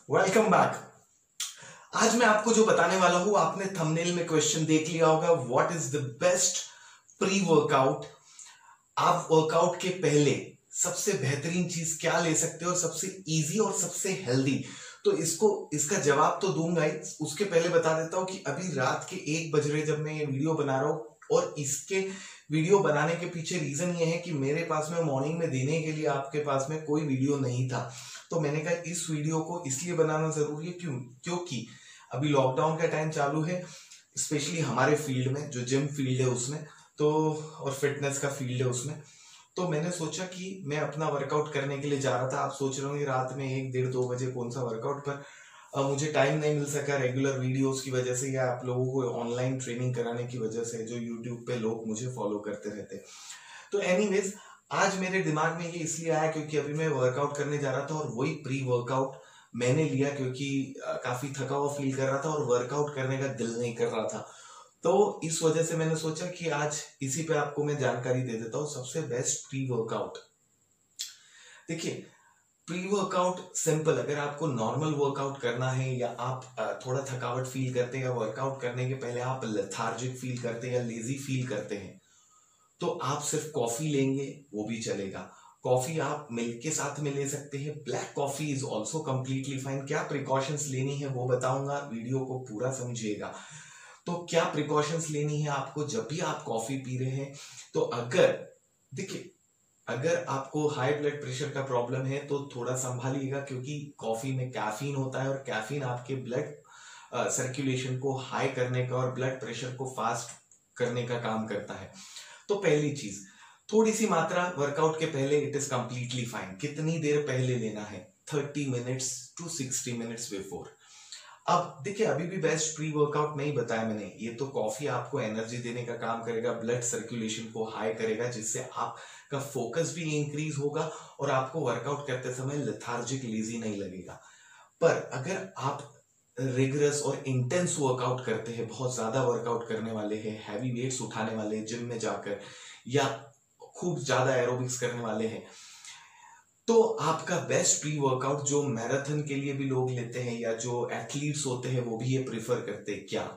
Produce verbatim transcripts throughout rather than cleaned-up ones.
Welcome back. आज मैं आपको जो बताने वाला हूं, आपने थंबनेल में क्वेश्चन देख लिया होगा, what is the best pre workout. आप वर्कआउट के पहले सबसे बेहतरीन चीज क्या ले सकते हो और सबसे इजी और सबसे हेल्दी। तो इसको इसका जवाब तो दूंगा ही, उसके पहले बता देता हूं कि अभी रात के एक बज रहे जब मैं ये वीडियो बना रहा हूं, और इसके वीडियो बनाने के पीछे रीजन ये है कि मेरे पास में मॉर्निंग में देने के लिए आपके पास में कोई वीडियो नहीं था। तो मैंने कहा इस वीडियो को इसलिए बनाना जरूरी है क्यों क्योंकि अभी लॉकडाउन का टाइम चालू है, स्पेशली हमारे फील्ड में, जो जिम फील्ड है उसमें तो, और फिटनेस का फील्ड है उसमें। तो मैंने सोचा कि मैं अपना वर्कआउट करने के लिए जा रहा था। आप सोच रहे होंगे रात में एक डेढ़ दो बजे कौन सा वर्कआउट, पर अब मुझे टाइम नहीं मिल सका रेगुलर वीडियोस की वजह से, या आप लोगों को ऑनलाइन ट्रेनिंग कराने की वजह से, जो यूट्यूब पे लोग मुझे फॉलो करते रहते। तो एनीवेज, आज मेरे दिमाग में ये इसलिए आया क्योंकि अभी मैं वर्कआउट करने जा रहा था और वही प्री वर्कआउट मैंने लिया क्योंकि काफी थका हुआ फील कर रहा था और वर्कआउट करने का दिल नहीं कर रहा था। तो इस वजह से मैंने सोचा कि आज इसी पे आपको मैं जानकारी दे देता हूँ, सबसे बेस्ट प्री वर्कआउट। देखिए, प्री वर्कआउट सिंपल, अगर आपको नॉर्मल वर्कआउट करना है या आप थोड़ा थकावट फील करते हैं या वर्कआउट करने के पहले आप लेथार्जिक फील करते हैं या लेजी फील करते हैं, तो आप सिर्फ कॉफी लेंगे वो भी चलेगा। कॉफी आप मिल्क के साथ में ले सकते हैं, black coffee is also completely fine. क्या प्रिकॉशंस लेनी है वो बताऊंगा, वीडियो को पूरा समझिएगा। तो क्या प्रिकॉशंस लेनी है आपको जब भी आप कॉफी पी रहे हैं, तो अगर देखिए अगर आपको हाई ब्लड प्रेशर का प्रॉब्लम है तो थोड़ा संभालिएगा, क्योंकि कॉफी में कैफीन होता है और कैफीन आपके ब्लड सर्कुलेशन को हाई करने का और ब्लड प्रेशर को फास्ट करने का काम करता है। तो पहली चीज, थोड़ी सी मात्रा वर्कआउट के पहले, इट इज कंप्लीटली फाइन। कितनी देर पहले लेना है? Thirty minutes to sixty minutes before. अब देखिए, अभी भी बेस्ट प्री वर्कआउट नहीं बताया मैंने। ये तो कॉफी आपको एनर्जी देने का काम करेगा, ब्लड सर्कुलेशन को हाई करेगा, जिससे आपका फोकस भी इंक्रीज होगा और आपको वर्कआउट करते समय लेथार्जिक लेजी नहीं लगेगा। पर अगर आप रिगरस और इंटेंस वर्कआउट करते हैं, बहुत ज्यादा वर्कआउट करने वाले हैं, हैवी वेट्स उठाने वाले हैं जिम में जाकर, या खूब ज्यादा एरोबिक्स करने वाले हैं, तो आपका बेस्ट प्री वर्कआउट जो मैराथन के लिए भी लोग लेते हैं या जो एथलीट्स होते हैं वो भी ये प्रिफर करते हैं, क्या?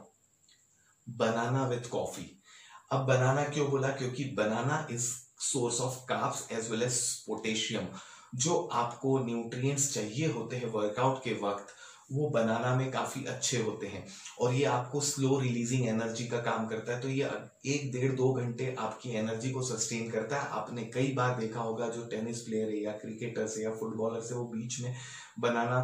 Banana with coffee. अब बनाना क्यों बोला? क्योंकि banana is source of carbs as well as potassium. जो आपको न्यूट्रिएंट्स चाहिए होते हैं वर्कआउट के वक्त, वो बनाना में काफी अच्छे होते हैं, और ये आपको स्लो रिलीजिंग एनर्जी का काम करता है। तो ये एक डेढ़ दो घंटे आपकी एनर्जी को सस्टेन करता है। आपने कई बार देखा होगा जो टेनिस प्लेयर है या क्रिकेटर से या फुटबॉलर से, वो बीच में बनाना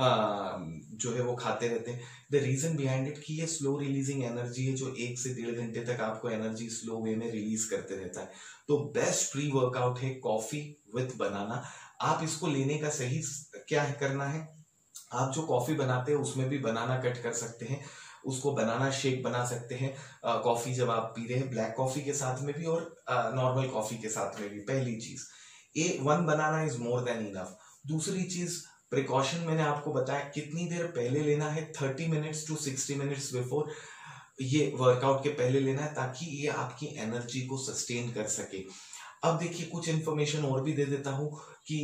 आ, जो है वो खाते रहते हैं। द रीजन बिहाइंड इट कि ये स्लो रिलीजिंग एनर्जी है जो एक से डेढ़ घंटे तक आपको एनर्जी स्लो वे में रिलीज करते रहता है। तो बेस्ट प्री वर्कआउट है कॉफी विथ बनाना। आप इसको लेने का सही क्या है करना है, आप जो कॉफी बनाते हैं उसमें भी बनाना कट कर सकते हैं, उसको बनाना शेक बना सकते हैं। कॉफी जब आप पी रहे हैं, ब्लैक कॉफी के साथ में भी और नॉर्मल कॉफी के साथ में भी। पहली चीज, a one banana is more than enough. दूसरी चीज, प्रिकॉशन मैंने आपको बताया कितनी देर पहले लेना है, thirty minutes to sixty minutes before ये वर्कआउट के पहले लेना है, ताकि ये आपकी एनर्जी को सस्टेन कर सके। अब देखिए, कुछ इन्फॉर्मेशन और भी दे देता हूँ कि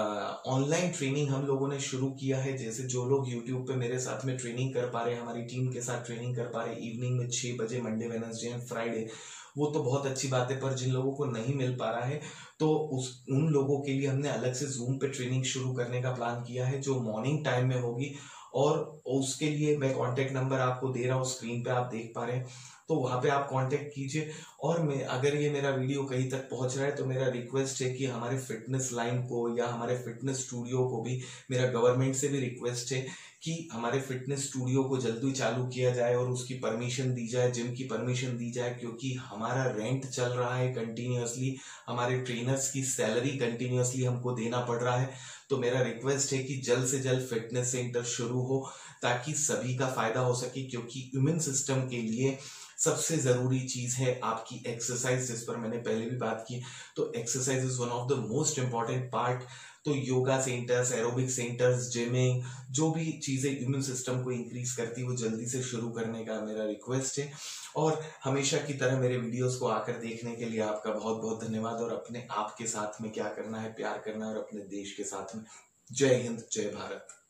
ऑनलाइन ट्रेनिंग हम लोगों ने शुरू किया है। जैसे जो लोग यूट्यूब पे मेरे साथ में ट्रेनिंग कर पा रहे हैं, हमारी टीम के साथ ट्रेनिंग कर पा रहे हैं इवनिंग में छः बजे मंडे वेडनेसडे एंड फ्राइडे, वो तो बहुत अच्छी बात है। पर जिन लोगों को नहीं मिल पा रहा है, तो उस उन लोगों के लिए हमने अलग से जूम पे ट्रेनिंग शुरू करने का प्लान किया है, जो मॉर्निंग टाइम में होगी। और उसके लिए मैं कॉन्टेक्ट नंबर आपको दे रहा हूँ, स्क्रीन पे आप देख पा रहे हैं, तो वहां पे आप कांटेक्ट कीजिए। और मैं, अगर ये मेरा वीडियो कहीं तक पहुंच रहा है, तो मेरा रिक्वेस्ट है कि हमारे फिटनेस लाइन को या हमारे फिटनेस स्टूडियो को भी, मेरा गवर्नमेंट से भी रिक्वेस्ट है कि हमारे फिटनेस स्टूडियो को जल्दी चालू किया जाए और उसकी परमिशन दी जाए, जिम की परमिशन दी जाए, क्योंकि हमारा रेंट चल रहा है कंटिन्यूअसली, हमारे ट्रेनर्स की सैलरी कंटिन्यूअसली हमको देना पड़ रहा है। तो मेरा रिक्वेस्ट है कि जल्द से जल्द फिटनेस सेंटर शुरू हो, ताकि सभी का फायदा हो सके, क्योंकि इम्यून सिस्टम के लिए सबसे जरूरी चीज है आपकी एक्सरसाइज, जिस पर मैंने पहले भी बात की। तो exercise is one of the most important part. तो yoga centres, aerobic centres, gymming, जो भी चीजें इम्यून सिस्टम को इंक्रीज करती है, वो जल्दी से शुरू करने का मेरा रिक्वेस्ट है। और हमेशा की तरह मेरे वीडियोस को आकर देखने के लिए आपका बहुत बहुत धन्यवाद। और अपने आप के साथ में क्या करना है, प्यार करना है, और अपने देश के साथ में। जय हिंद, जय भारत।